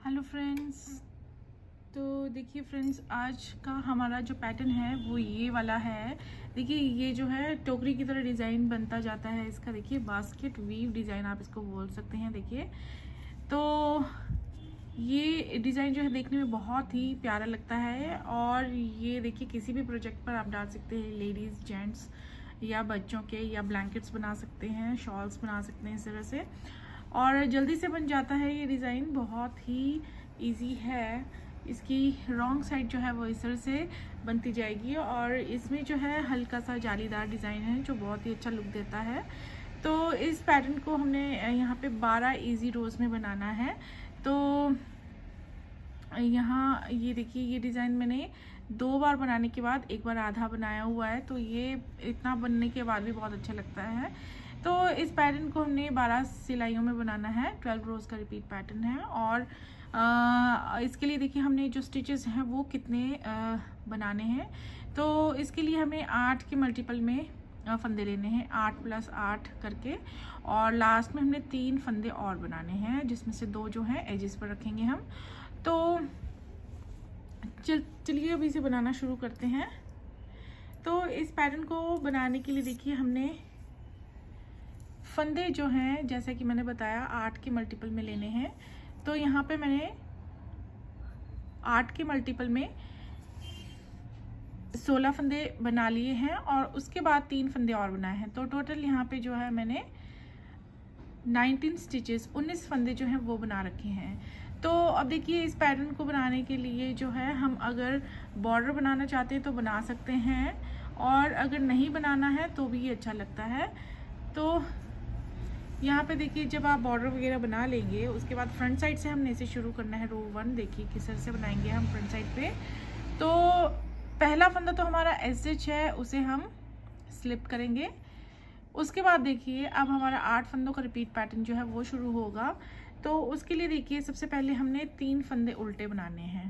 Hello friends, तो देखिए friends, आज का हमारा जो पैटर्न है वो ये वाला है। देखिए ये जो है टोकरी की तरह डिज़ाइन बनता जाता है इसका। देखिए बास्केट वीव डिज़ाइन आप इसको बोल सकते हैं। देखिए तो ये डिज़ाइन जो है देखने में बहुत ही प्यारा लगता है और ये देखिए किसी भी प्रोजेक्ट पर आप डाल सकते हैं। लेडीज़, जेंट्स या बच्चों के या ब्लैंकेट्स बना सकते हैं, शॉल्स बना सकते हैं इस तरह से, और जल्दी से बन जाता है। ये डिज़ाइन बहुत ही इजी है। इसकी रॉन्ग साइड जो है वो इस तरह से बनती जाएगी और इसमें जो है हल्का सा जालीदार डिज़ाइन है जो बहुत ही अच्छा लुक देता है। तो इस पैटर्न को हमने यहाँ पे 12 इजी रोज़ में बनाना है। तो यहाँ ये देखिए, ये डिज़ाइन मैंने 2 बार बनाने के बाद एक बार आधा बनाया हुआ है, तो ये इतना बनने के बाद भी बहुत अच्छा लगता है। तो इस पैटर्न को हमने 12 सिलाइयों में बनाना है। 12 रोज़ का रिपीट पैटर्न है और इसके लिए देखिए हमने जो स्टिचेस हैं वो कितने बनाने हैं। तो इसके लिए हमें 8 के मल्टीपल में फंदे लेने हैं, 8 + 8 करके, और लास्ट में हमने 3 फंदे और बनाने हैं जिसमें से 2 जो हैं एजेस पर रखेंगे हम। तो चलिए अभी इसे बनाना शुरू करते हैं। तो इस पैटर्न को बनाने के लिए देखिए हमने फंदे जो हैं, जैसा कि मैंने बताया, 8 के मल्टीपल में लेने हैं। तो यहाँ पे मैंने 8 के मल्टीपल में 16 फंदे बना लिए हैं और उसके बाद 3 फंदे और बनाए हैं। तो टोटल यहाँ पे जो है मैंने 19 स्टिचेस, 19 फंदे जो हैं वो बना रखे हैं। तो अब देखिए इस पैटर्न को बनाने के लिए जो है हम अगर बॉर्डर बनाना चाहते हैं तो बना सकते हैं, और अगर नहीं बनाना है तो भी ये अच्छा लगता है। तो यहाँ पे देखिए जब आप बॉर्डर वगैरह बना लेंगे उसके बाद फ्रंट साइड से हमने इसे शुरू करना है। रो 1 देखिए किस तरह से बनाएंगे हम फ्रंट साइड पे। तो पहला फंदा तो हमारा एसएच है, उसे हम स्लिप करेंगे। उसके बाद देखिए अब हमारा 8 फंदों का रिपीट पैटर्न जो है वो शुरू होगा। तो उसके लिए देखिए सबसे पहले हमने 3 फंदे उल्टे बनाने हैं।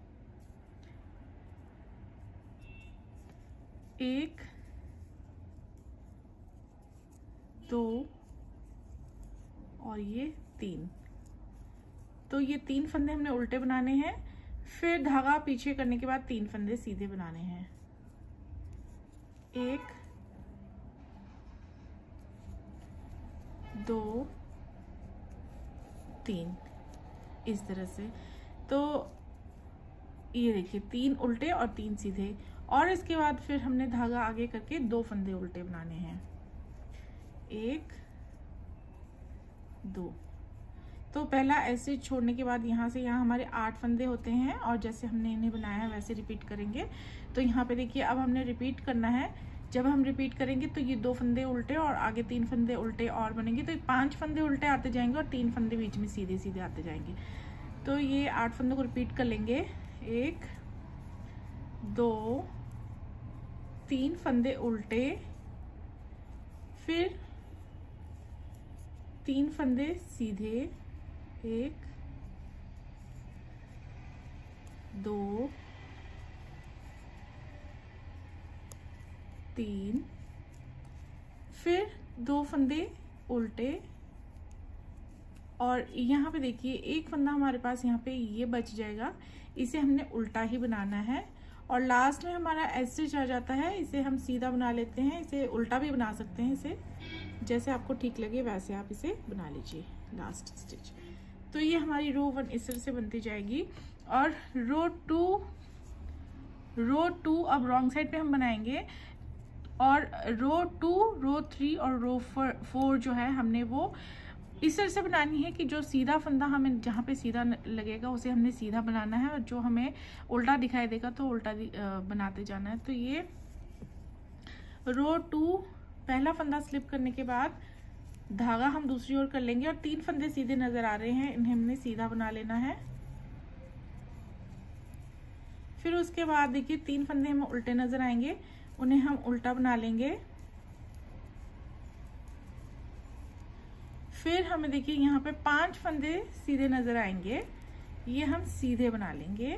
1 2 और ये 3। तो ये 3 फंदे हमने उल्टे बनाने हैं। फिर धागा पीछे करने के बाद 3 फंदे सीधे बनाने हैं। 1 2 3 इस तरह से। तो ये देखिए 3 उल्टे और 3 सीधे, और इसके बाद फिर हमने धागा आगे करके 2 फंदे उल्टे बनाने हैं। 1 2। तो पहला ऐसे छोड़ने के बाद यहाँ से यहाँ हमारे 8 फंदे होते हैं और जैसे हमने इन्हें बनाया है वैसे रिपीट करेंगे। तो यहाँ पे देखिए अब हमने रिपीट करना है। जब हम रिपीट करेंगे तो ये 2 फंदे उल्टे और आगे 3 फंदे उल्टे और बनेंगे, तो 5 फंदे उल्टे आते जाएंगे और 3 फंदे बीच में सीधे सीधे आते जाएंगे। तो ये 8 फंदों को रिपीट कर लेंगे। 1 2 3 फंदे उल्टे, फिर 3 फंदे सीधे, 1 2 3, फिर 2 फंदे उल्टे, और यहाँ पे देखिए एक फंदा हमारे पास यहाँ पे ये बच जाएगा, इसे हमने उल्टा ही बनाना है। और लास्ट में हमारा एस्टिच आ जाता है, इसे हम सीधा बना लेते हैं। इसे उल्टा भी बना सकते हैं, इसे जैसे आपको ठीक लगे वैसे आप इसे बना लीजिए लास्ट स्टिच। तो ये हमारी रो 1 इस तरह से बनती जाएगी। और रो 2 अब रॉन्ग साइड पे हम बनाएंगे, और रो 2, रो 3 और रो 4 जो है हमने वो इस तरह से बनानी है कि जो सीधा फंदा हमें जहाँ पे सीधा लगेगा उसे हमने सीधा बनाना है, और जो हमें उल्टा दिखाई देगा तो उल्टा बनाते जाना है। तो ये रो 2 पहला फंदा स्लिप करने के बाद धागा हम दूसरी ओर कर लेंगे, और 3 फंदे सीधे नजर आ रहे हैं, इन्हें हमने सीधा बना लेना है। फिर उसके बाद देखिए 3 फंदे हमें उल्टे नजर आएंगे, उन्हें हम उल्टा बना लेंगे। फिर हमें देखिए यहाँ पे 5 फंदे सीधे नजर आएंगे, ये हम सीधे बना लेंगे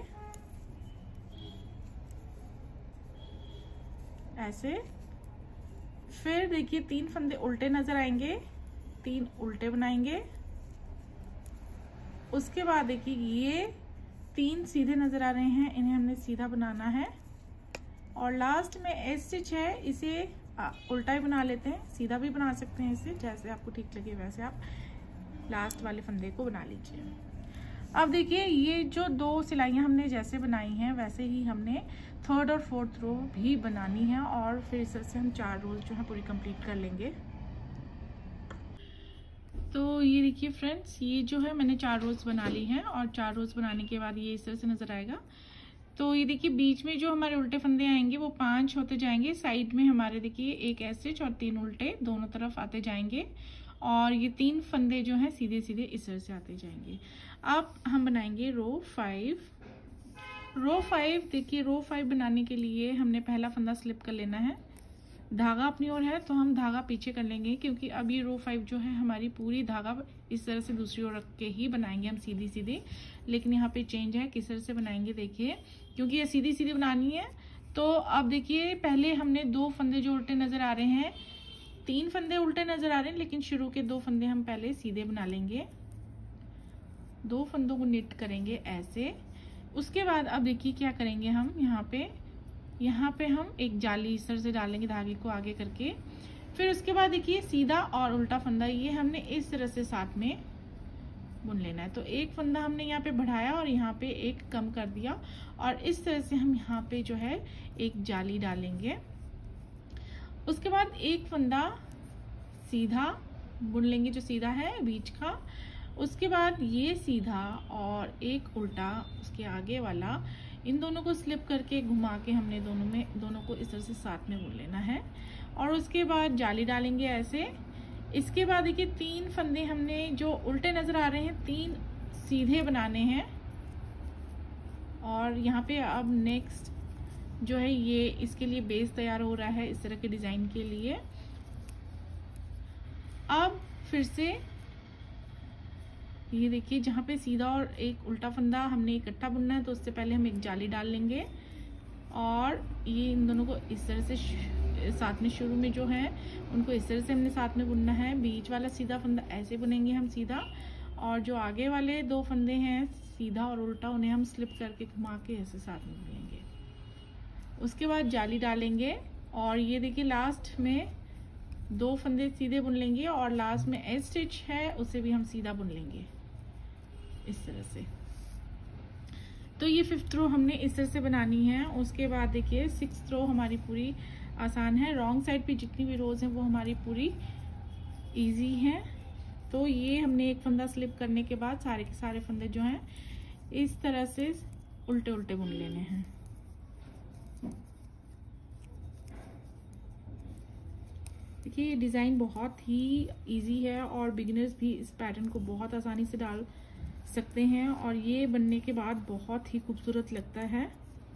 ऐसे। फिर देखिए 3 फंदे उल्टे नजर आएंगे, 3 उल्टे बनाएंगे, उसके बाद देखिए ये 3 सीधे नजर आ रहे हैं, इन्हें हमने सीधा बनाना है। और लास्ट में एज स्टिच है, इसे उल्टा ही बना लेते हैं, सीधा भी बना सकते हैं इसे, जैसे आपको ठीक लगे वैसे आप लास्ट वाले फंदे को बना लीजिए। अब देखिए ये जो 2 सिलाइयाँ हमने जैसे बनाई हैं वैसे ही हमने 3rd और 4th रो भी बनानी है, और फिर इस तरह से हम 4 रोज जो है पूरी कंप्लीट कर लेंगे। तो ये देखिए फ्रेंड्स, ये जो है मैंने 4 रोज बना ली हैं, और 4 रोज बनाने के बाद ये इस तरह से नजर आएगा। तो ये देखिए बीच में जो हमारे उल्टे फंदे आएंगे वो 5 होते जाएंगे, साइड में हमारे देखिए 1 ऐसे और 3 उल्टे दोनों तरफ आते जाएंगे, और ये 3 फंदे जो हैं सीधे सीधे इस तरह से आते जाएंगे। अब हम बनाएंगे रो 5। रो 5 देखिए, रो 5 बनाने के लिए हमने पहला फंदा स्लिप कर लेना है। धागा अपनी ओर है तो हम धागा पीछे कर लेंगे, क्योंकि अब ये रो 5 जो है हमारी पूरी धागा इस तरह से दूसरी ओर रख के ही बनाएंगे हम सीधी सीधी। लेकिन यहाँ पे चेंज है, किस तरह से बनाएंगे देखिए, क्योंकि ये सीधी सीधी बनानी है। तो अब देखिए पहले हमने 2 फंदे जो उल्टे नजर आ रहे हैं, 3 फंदे उल्टे नजर आ रहे हैं, लेकिन शुरू के 2 फंदे हम पहले सीधे बना लेंगे। 2 फंदों को निट करेंगे ऐसे। उसके बाद अब देखिए क्या करेंगे हम, यहाँ पे हम एक जाली इस तरह से डालेंगे धागे को आगे करके। फिर उसके बाद देखिए सीधा और उल्टा फंदा ये हमने इस तरह से साथ में बुन लेना है। तो एक फंदा हमने यहाँ पे बढ़ाया और यहाँ पे एक कम कर दिया, और इस तरह से हम यहाँ पे जो है एक जाली डालेंगे। उसके बाद एक फंदा सीधा बुन लेंगे जो सीधा है बीच का। उसके बाद ये सीधा और एक उल्टा उसके आगे वाला, इन दोनों को स्लिप करके घुमा के हमने दोनों को इस तरह से साथ में बुन लेना है। और उसके बाद जाली डालेंगे ऐसे। इसके बाद देखिए 3 फंदे हमने जो उल्टे नजर आ रहे हैं 3 सीधे बनाने हैं, और यहाँ पे अब नेक्स्ट जो है ये इसके लिए बेस तैयार हो रहा है इस तरह के डिजाइन के लिए। अब फिर से ये देखिए जहाँ पे सीधा और एक उल्टा फंदा हमने इकट्ठा बुनना है, तो उससे पहले हम एक जाली डाल लेंगे, और ये इन दोनों को इस तरह से साथ में शुरू में जो है उनको इस तरह से हमने साथ में बुनना है। बीच वाला सीधा फंदा ऐसे बुनेंगे हम सीधा, और जो आगे वाले 2 फंदे हैं सीधा और उल्टा उन्हें हम स्लिप करके घुमा के ऐसे साथ में बुनेंगे। उसके बाद जाली डालेंगे, और ये देखिए लास्ट में 2 फंदे सीधे बुन लेंगे, और लास्ट में एज स्टिच है उसे भी हम सीधा बुन लेंगे इस तरह से। तो ये 5th रो हमने इस तरह से बनानी है। उसके बाद देखिए 6th रो हमारी पूरी आसान है, रॉन्ग साइड पे जितनी भी रोज हैं वो हमारी पूरी इजी हैं। तो ये हमने एक फंदा स्लिप करने के बाद सारे के सारे फंदे जो हैं इस तरह से उल्टे उल्टे बुन लेने हैं। देखिए ये डिज़ाइन बहुत ही इजी है, और बिगिनर्स भी इस पैटर्न को बहुत आसानी से डाल सकते हैं, और ये बनने के बाद बहुत ही खूबसूरत लगता है।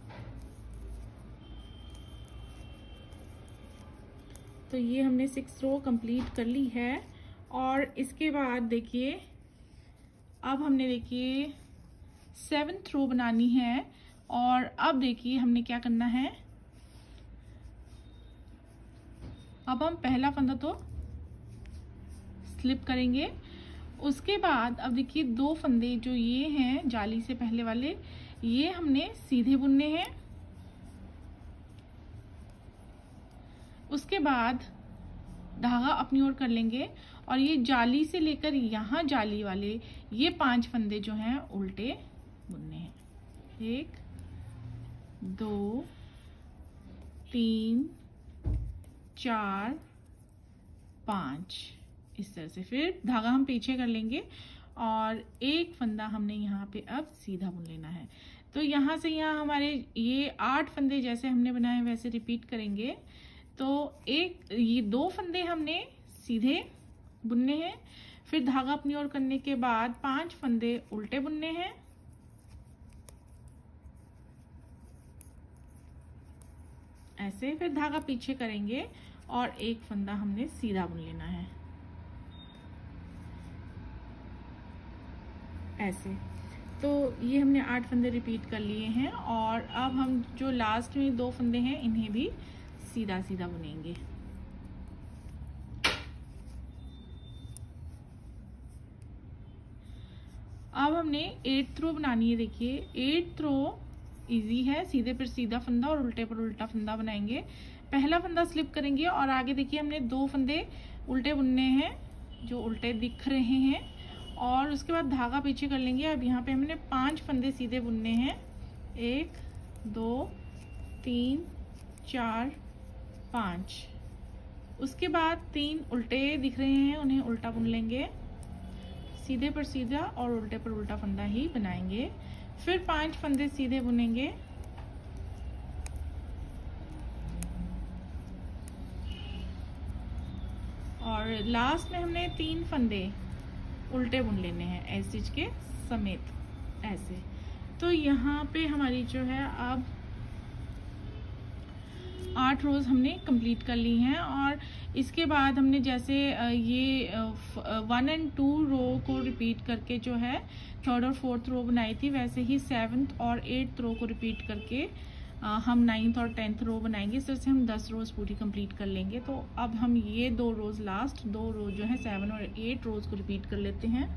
तो ये हमने 6th रो कंप्लीट कर ली है, और इसके बाद देखिए अब हमने देखिए 7th रो बनानी है। और अब देखिए हमने क्या करना है, अब हम पहला फंदा तो स्लिप करेंगे। उसके बाद अब देखिए 2 फंदे जो ये हैं जाली से पहले वाले, ये हमने सीधे बुनने हैं। उसके बाद धागा अपनी ओर कर लेंगे, और ये जाली से लेकर यहाँ जाली वाले ये 5 फंदे जो हैं उल्टे बुनने हैं। 1 2 3 4 5 इस तरह से। फिर धागा हम पीछे कर लेंगे, और एक फंदा हमने यहाँ पे अब सीधा बुन लेना है। तो यहाँ से यहाँ हमारे ये 8 फंदे जैसे हमने बनाए वैसे रिपीट करेंगे। तो ये 2 फंदे हमने सीधे बुनने हैं, फिर धागा अपनी ओर करने के बाद 5 फंदे उल्टे बुनने हैं, ऐसे। फिर धागा पीछे करेंगे, और एक फंदा हमने सीधा बुन लेना है ऐसे। तो ये हमने 8 फंदे रिपीट कर लिए हैं, और अब हम जो लास्ट में 2 फंदे हैं इन्हें भी सीधा सीधा बुनेंगे। अब हमने 8th रो बनानी है। देखिए 8th रो इजी है, सीधे पर सीधा फंदा और उल्टे पर उल्टा फंदा बनाएंगे। पहला फंदा स्लिप करेंगे और आगे देखिए हमने 2 फंदे उल्टे बुनने हैं जो उल्टे दिख रहे हैं, और उसके बाद धागा पीछे कर लेंगे। अब यहाँ पे हमने 5 फंदे सीधे बुनने हैं, 1 2 3 4 5। उसके बाद 3 उल्टे दिख रहे हैं, उन्हें उल्टा बुन लेंगे, सीधे पर सीधा और उल्टे पर उल्टा फंदा ही बनाएंगे। फिर 5 फंदे सीधे बुनेंगे, और लास्ट में हमने 3 फंदे उल्टे बुन लेने हैं एज के समेत ऐसे। तो यहाँ पे हमारी जो है अब 8 रोज हमने कंप्लीट कर ली हैं। और इसके बाद हमने जैसे ये 1 और 2 रो को रिपीट करके जो है 3rd और 4th रो बनाई थी, वैसे ही 7th और 8th रो को रिपीट करके हम 9th और 10th रो बनाएंगे। इस तरह से हम 10 रोज पूरी कंप्लीट कर लेंगे। तो अब हम ये 2 रोज लास्ट 2 रोज जो है 7 और 8 रोज को रिपीट कर लेते हैं।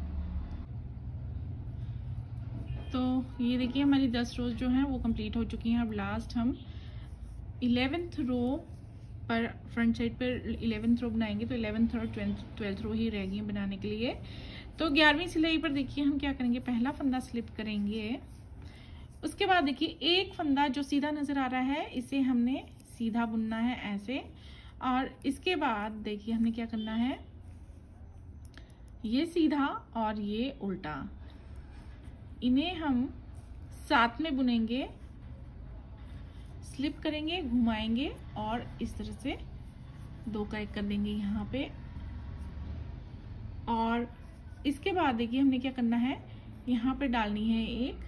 तो ये देखिए हमारी 10 रोज जो हैं वो कंप्लीट हो चुकी हैं। अब लास्ट हम 11th रो पर फ्रंट साइड पर 11th रो बनाएंगे। तो 11th और 12th रो ही रह गई बनाने के लिए। तो 11वीं सिलाई पर देखिए हम क्या करेंगे, पहला फंदा स्लिप करेंगे। उसके बाद देखिए एक फंदा जो सीधा नजर आ रहा है इसे हमने सीधा बुनना है ऐसे, और इसके बाद देखिए हमने क्या करना है, ये सीधा और ये उल्टा, इन्हें हम साथ में बुनेंगे, स्लिप करेंगे, घुमाएंगे और इस तरह से 2 का 1 कर देंगे यहाँ पे। और इसके बाद देखिए हमने क्या करना है, यहाँ पे डालनी है एक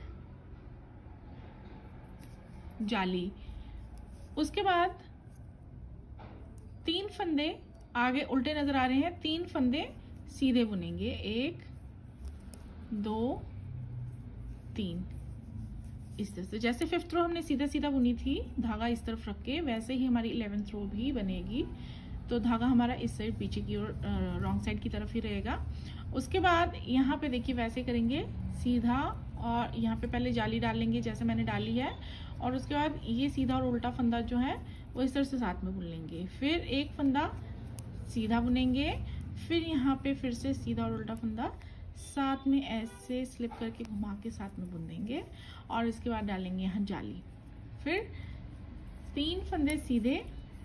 जाली। उसके बाद 3 फंदे आगे उल्टे नजर आ रहे हैं, 3 फंदे सीधे बुनेंगे, 1 2 3 इस तरह से। जैसे 5th रो हमने सीधा सीधा बुनी थी धागा इस तरफ रख के, वैसे ही हमारी 11th रो भी बनेगी। तो धागा हमारा इस साइड पीछे की ओर रॉन्ग साइड की तरफ ही रहेगा। उसके बाद यहाँ पे देखिए वैसे करेंगे सीधा, और यहाँ पे पहले जाली डाल लेंगे जैसे मैंने डाली है, और उसके बाद ये सीधा और उल्टा फंदा जो है वो इस तरह से साथ में बुन लेंगे। फिर एक फंदा सीधा बुनेंगे, फिर यहाँ पे फिर से सीधा और उल्टा फंदा साथ में ऐसे स्लिप करके घुमा के साथ में बुन देंगे, और इसके बाद डालेंगे यहाँ जाली। फिर 3 फंदे सीधे,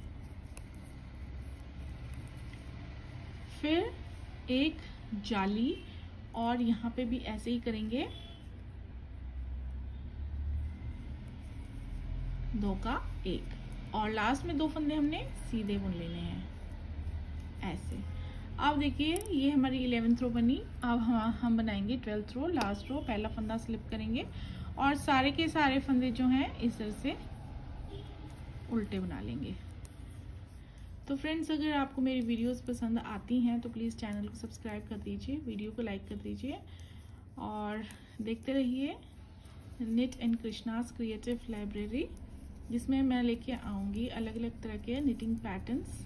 फिर एक जाली, और यहाँ पे भी ऐसे ही करेंगे 2 का 1, और लास्ट में 2 फंदे हमने सीधे बुन लेने हैं ऐसे। अब देखिए ये हमारी 11th रो बनी। अब हम बनाएंगे 12th रो, लास्ट रो। पहला फंदा स्लिप करेंगे और सारे के सारे फंदे जो हैं इस तरह से उल्टे बना लेंगे। तो फ्रेंड्स अगर आपको मेरी वीडियोस पसंद आती हैं तो प्लीज़ चैनल को सब्सक्राइब कर दीजिए, वीडियो को लाइक कर दीजिए, और देखते रहिए knit and Krishna's creative library, जिसमें मैं लेके आऊँगी अलग अलग तरह के निटिंग पैटर्न्स।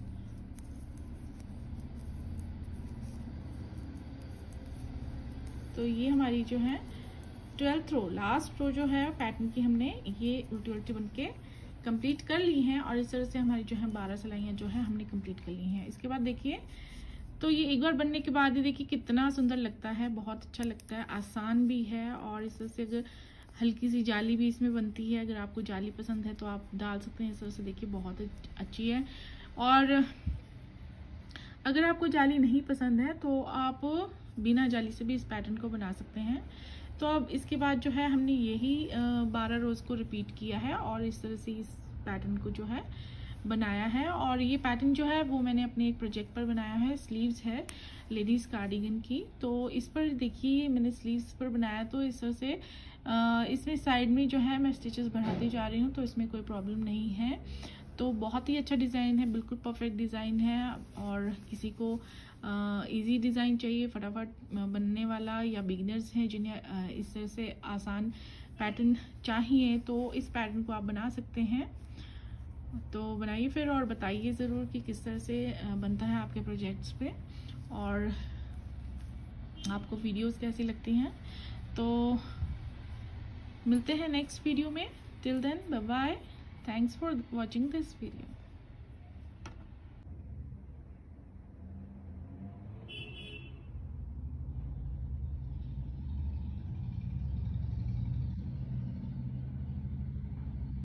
तो ये हमारी जो है 12th रो, लास्ट रो जो है पैटर्न की, हमने ये उल्टी उल्टी बन के कंप्लीट कर ली हैं, और इस तरह से हमारी जो है 12 सिलाइयाँ जो है हमने कंप्लीट कर ली हैं। इसके बाद देखिए तो ये एक बार बनने के बाद ही देखिए कितना सुंदर लगता है, बहुत अच्छा लगता है, आसान भी है, और इस तरह से अगर हल्की सी जाली भी इसमें बनती है, अगर आपको जाली पसंद है तो आप डाल सकते हैं। इस तरह से देखिए बहुत अच्छी है। और अगर आपको जाली नहीं पसंद है तो आप बिना जाली से भी इस पैटर्न को बना सकते हैं। तो अब इसके बाद जो है हमने यही 12 रोज को रिपीट किया है, और इस तरह से इस पैटर्न को जो है बनाया है। और ये पैटर्न जो है वो मैंने अपने एक प्रोजेक्ट पर बनाया है, स्लीव्स है लेडीज कार्डिगन की। तो इस पर देखिए मैंने स्लीव्स पर बनाया, तो इस तरह से इसमें साइड में जो है मैं स्टिचेस बढ़ाती जा रही हूँ, तो इसमें कोई प्रॉब्लम नहीं है। तो बहुत ही अच्छा डिज़ाइन है, बिल्कुल परफेक्ट डिज़ाइन है। और किसी को इजी डिज़ाइन चाहिए, फटाफट बनने वाला, या बिगिनर्स हैं जिन्हें इस तरह से आसान पैटर्न चाहिए, तो इस पैटर्न को आप बना सकते हैं। तो बनाइए फिर और बताइए ज़रूर कि किस तरह से बनता है आपके प्रोजेक्ट्स पे, और आपको वीडियोस कैसी लगती हैं। तो मिलते हैं नेक्स्ट वीडियो में। Till then bye bye, thanks for watching this video.